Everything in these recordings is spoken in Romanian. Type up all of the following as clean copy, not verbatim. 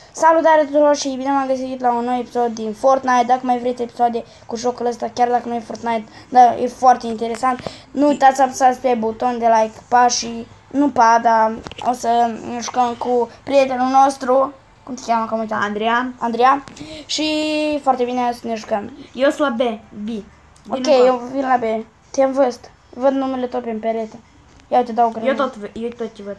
Salutare tuturor și bine m-am găsit la un nou episod din Fortnite. Dacă mai vreți episoade cu jocul ăsta, chiar dacă nu e Fortnite, dar e foarte interesant, nu uitați să apăsați pe buton de like, dar o să ne jucăm cu prietenul nostru, cum se cheamă, cum uitam? Andrian. Și foarte bine să ne jucăm. Eu sunt la B. Ok, eu vin la B. Te-am văzut. Văd numele tot pe perete. Ia te dau granat. Eu tot te văd.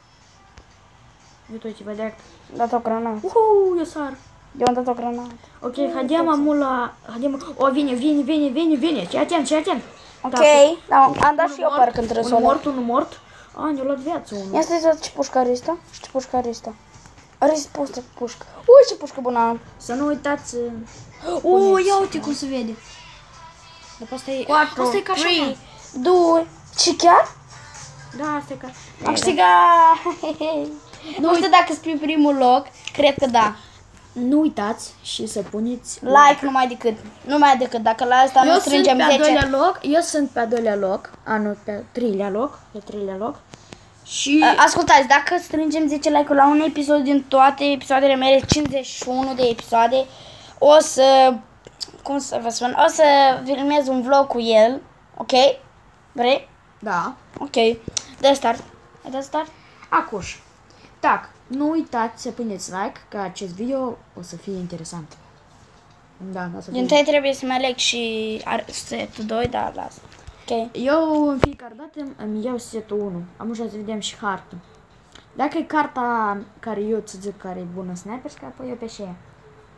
Eu tot te văd direct. Dat o granat. Eu sar. Eu am dat o granat. Ok, haidem amul la... O, vine. Și atent. Ok, da, am dat și eu parcă între sole. Unul mort. A, ne-a luat viață unul. Ia stai să văd ce pușcă are ăsta. Și ce pușcă are ăsta. Are pustă pușcă. Ui, ce pușcă bună am. Să nu uitați... Ia uite cum se vede. Dar asta e... 4, Asta e ca așa. 3, 2... Ce chiar? Da, asta e ca... Am câștigat! Nu știu dacă sunt pe primul loc. Cred că da. Nu uitați și să puneți... Like numai decât. Dacă la asta nu strângem 10. Eu sunt pe al doilea loc. Nu, pe al treilea loc. Pe treilea loc. Și... Ascultați, dacă strângem 10 like-uri la un episod din toate episoadele mele, 51 de episoade, o să... Cum să vă spun? O să filmez un vlog cu el. Ok? Vrei? Da. Ok. Dă start. Dă start. Acuș. Так, nu uitați să puneți like, că acest video o să fie interesant. Da, o să fie. Din tăi trebuie să-mi aleg și setul 2, dar las. Ok. Eu în fiecare dată îmi iau setul 1. Am ușa să vedem și hartă. Dacă e carta care eu ți zic care e bună sniperska, apoi eu pe și ea.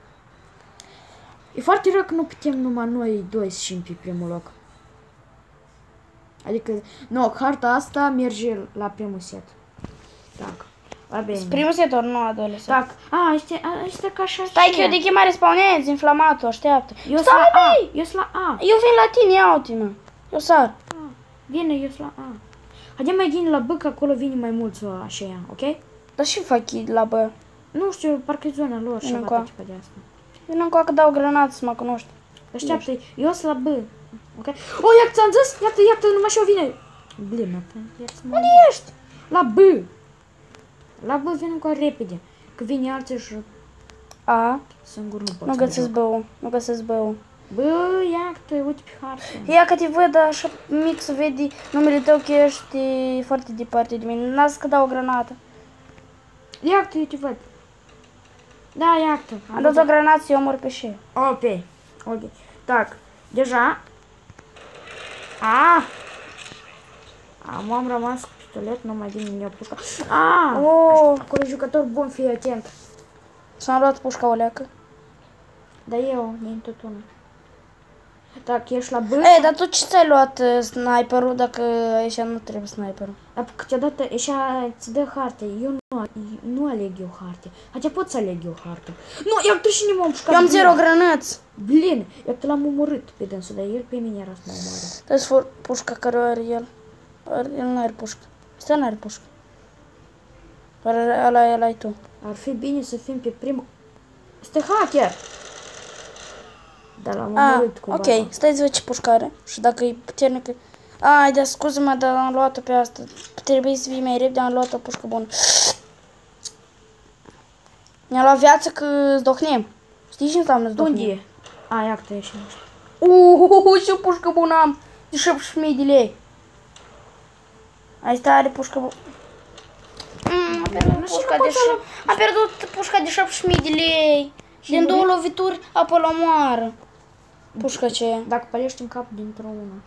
E foarte rău că nu putem numai noi doi să ieșim pe primul loc. Adică, nu, harta asta merge la primul set. Так, va bine. Primul set ori nu a doilea set. Так, este ca așa. Stai că eu de chemare spawnez, inflamatul, așteaptă. Eu sunt la A. Eu sunt la A. Eu vin la tine, ia uite mă. Eu sar. Vine, eu sunt la A. Haidem mai gine la B, că acolo vine mai mulți așa, ok? Dar și fac la bă. Nu știu, parcă e zona lor și ceva de asta. Vin încoa că dau granat să mă cunoști. Așteaptă, eu sunt la B. Ok? O, ia ți-am zis? Iată, numai și-o vine. Blină. Unde ești? La B. La B vine încoa repede. Că vine alții și... A. Singur nu pot. Nu găsesc băul. Bă, iată, uite pe hartă. Ia că te văd așa mic să vedi numele tău că ești foarte departe de mine. N-ați că dau o granată. Iată, eu te văd. Da, iată. Am dat o granată și eu mor pe șe. Ok. Так, deja. Am rămas cu pistolet, nu mai vine mine pușca. Acolo e jucător bun, fii atent. S-am luat pușca o leacă. Dar eu, din tot una. Так, ești la B. Dar tu ce ți-ai luat sniperul dacă așa nu trebuie sniperul? Dar câteodată așa îți dă harte. Eu nu aleg eu harte. Hatea pot să aleg eu hartă. Nu, eu tu și nu m-am pușcat. Eu am 0 granăți. Blin, eu te l-am omorât pe dânsul, dar el pe mine era să mă omoare. Dă-ți pușca care o are el. El nu are pușcă. Ăsta nu are pușcă. Ăla ai tu. Ar fi bine să fim pe primul... Este hacker! Dar l-am omorât cu bata. Ok, stai să văd ce pușcă are. Și dacă e puternică... dar scuze-mă, dar am luat-o pe asta. Trebuie să vii mai repede, am luat o pușcă bună. Mi-a luat viață că zdohnem. Știi ce înseamnă zdohnem? Unde e? Iată, e și ce pușcă bună am! De 17.000 de lei. Asta are pușcă bună. Am pierdut pușca de 17.000 de lei. Din 2 lovituri, apoi la moară. Pușca ce e. Dacă pălești în cap dintr-o una.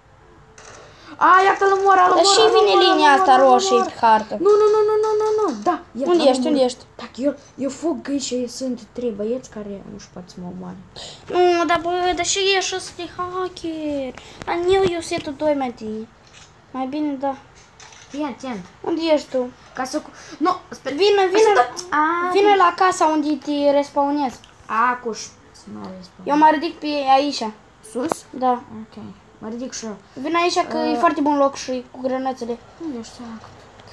Iată, l-omoară. Dar și vine linia asta roșie pe hartă. Nu. Da. Unde ești? Так, eu fug gâi și sunt 3 băieți care nu-și pot să mă omoare. Nu, dar și ești ăsta de hacker. Dar eu setul 2 mai tine. Mai bine, da. Fii atent. Unde ești tu? Ca să... Nu, Vine la casa unde te respawnezi. Acuș. Eu mă ridic pe aici. Sus? Da. Ok. Mă ridic și eu. Vin aici că e foarte bun loc și cu granățele. Unde ești, sărac?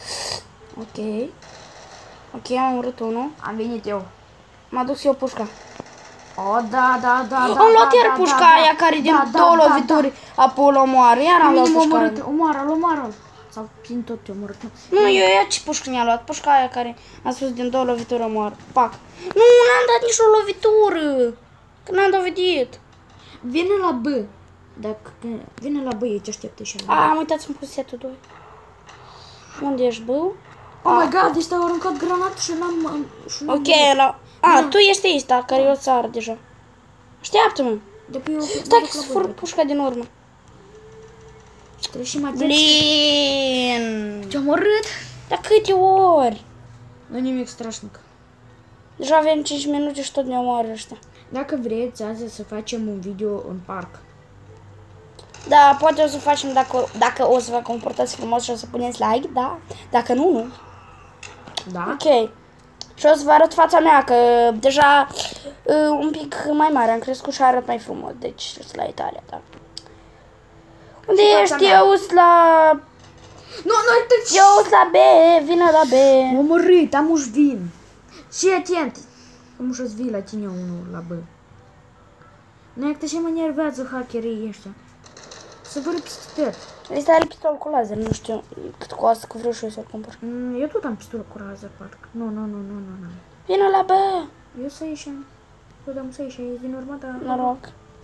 Ok, am omorât unul. Am venit eu. M-a dus eu pușca. Da. Am luat iar pușca aia care din 2 lovituri apoi l-omoară. Iar am luat pușca. Omoară-l. Sau prin tot te-a omorât. Nu, eu ia ce pușcă ne-a luat. Pușca aia care a spus din 2 lovituri omoară. Pac. Nu, n-am dat nici o lovitură. Că n-am dovedit. Vine la B. Dacă vine la B, ei te așteptă și la B. Am uitat să-mi pus setul 2. Unde ești, bă? Oh my god, ăștia au aruncat granat și n-am... Ok, la... tu ești aici, da, care eu țară deja. Așteaptă-mă. Stai că să fur pușca din urmă. Trebuie și mai Blin. te-a omorât? Dar câte ori? Nu nimic strașnic. Deja avem 5 minute și tot ne omoară ăștia. Dacă vreți azi să facem un video în parc. Da, poate o să facem dacă o să vă comportați frumos și o să puneți like, da? Dacă nu, nu. Da? Ok. Și o să vă arăt fața mea, că deja un pic mai mare am crescut și arăt mai frumos. Deci, sunt la Italia, da. Unde ești? Eu sunt la... Nu, nu, Eu sunt la B, vină la B. m-a omorât, am uși vin. Și atent. Am uși să vii la tine unul la B. Nu e că și mă nervează hackerii ăștia. Să vă peste tot. Este are pistol cu laser, nu știu cât costă, că vreau și eu să-l cumpăr. Eu tot am pistolă cu rază, parcă. Nu. Vină la B. Eu să ieșim. Eu dăm să ieșim, e din urmă, dar... Noroc.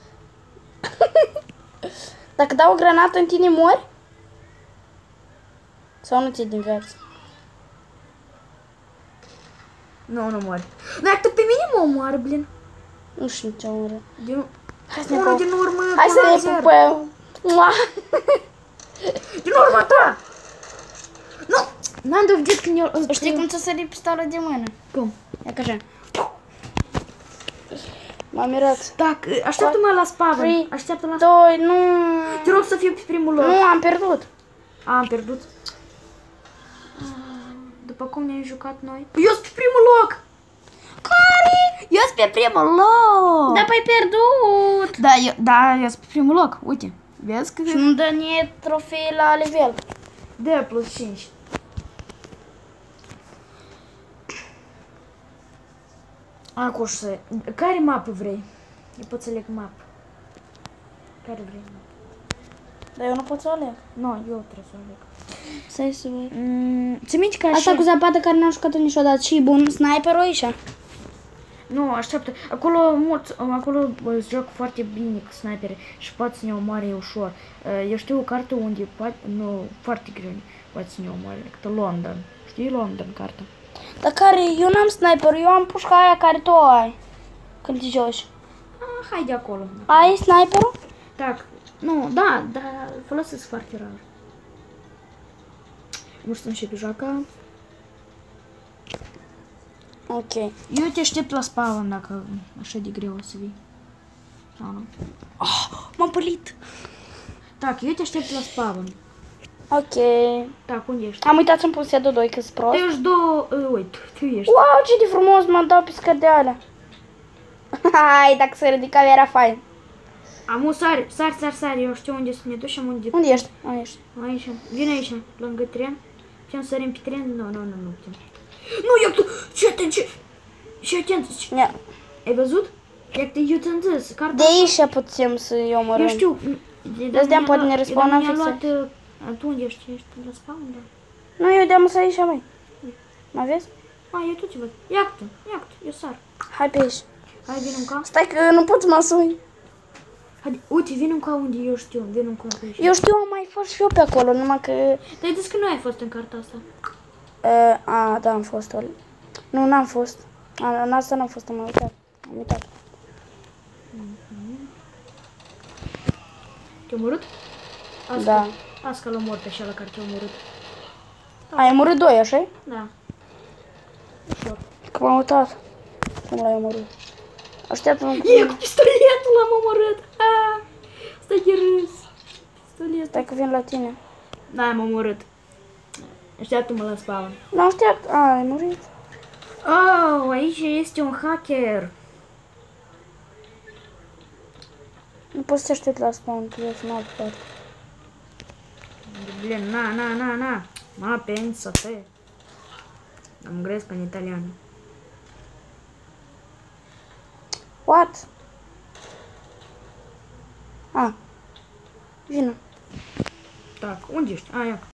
Dacă dau o granată în tine, mori? Sau nu ți din viață? Nu mori. Dar pe mine mă omoară, blin. Nu știu ce omoră. Hai să ne Unul pupăm. din urmă Hai cu să ne laser. pupăm. Mua. Din urmă ta! Nu! N-am dovedit când eu... Știi cum să sări pistola de mână? Cum? Ia că așa. M-am mirat. Dacă, așteaptă-mă la spawn. 3, Așteaptă la 2, nu. Te rog să fiu pe primul loc. Nu, am pierdut. Am pierdut. După cum ne-am jucat noi. Eu sunt pe primul loc! Care? Eu sunt pe primul loc! Da, păi pierdut. Eu sunt pe primul loc. Uite. Vezi că... Și nu dă nie trofei la level. De plus 5. Acum să... Care mapă vrei? Eu pot să leg mapă. Care vrei? Dar eu nu pot să o aleg. Nu, eu trebuie să o leg. Stai să văd. Ți minte că Asta cu zapata care n-am jucat-o niciodată. Și bun, sniperul aici. Nu, așteaptă. Acolo îți joc foarte bine cu snipere și poate să ne omoare ușor. Eu știu o carte unde poate, nu, foarte greu poate să ne omoare. Cât London. Știi London cartea? Dar care? Eu n-am sniper, eu am pușca aia care tu o ai. Când te joci. Hai de acolo. Ai sniperul? Так, nu, da, dar folosesc foarte rar. Nu știu și pe joaca. Ok. Eu te aștept la spawn dacă așa de greu o să vii. Sau nu? M-am pălit. Так, eu te aștept la spawn. Ok. Так, unde ești? Am uitat să-mi pun setul 2 că-s prost. Tu ești două... Uite, tu ești. Wow, ce de frumos m-am dat pe scări de alea. Hai, dacă se ridica era fain. Am sari, eu știu unde să ne ducem, unde... Unde ești? Aici. Aici, vine aici, lângă tren. Putem să sărim pe tren? Nu putem. Nu, eu tu... Ce atent! Ia. Ai văzut? Eu ți-am zis, cartea... De aici putem să-i omorâm. Eu știu. Dă-ți poate ne respawnăm fix. Tu unde ești? Ești la spawn, da? Nu, eu de-am să aici, măi. Mă vezi? Eu tot ce văd. Ia-tu, eu sar. Hai pe aici. Hai, vin încă. Stai că nu pot să mă sui. Hai, uite, vin încă unde eu știu. Vin încă pe aici. Eu știu, am mai fost și eu pe acolo, numai că... Dar ai zis că nu ai fost în cartea asta. Da, am fost. Nu, n-am fost. În asta n-am fost, am uitat. Am uitat. Te-a omorât? Da. Asca l-a omorât pe așa la care te-a omorât. Ai omorât 2, așa? Da. Ușor. Că m-am uitat. Cum l-ai omorât? Așteaptă-mă. E, cu pistoletul l-am omorât. Stai de râs. Pistoletul. Stai că vin la tine. Da, am omorât. Așteaptă-mă la spawn. Nu aștept. Ai murit. Oh, aici este un hacker. Nu poți să aștept la spawn, tu ești în altă parte. Blin, na. Ma pensa te. Am greșit în italiană. What? Vină. Так, unde ești? Ia.